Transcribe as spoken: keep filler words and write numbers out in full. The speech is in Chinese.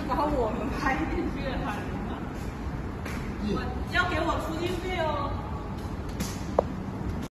把我们拍进去了，我要给我出境费哦。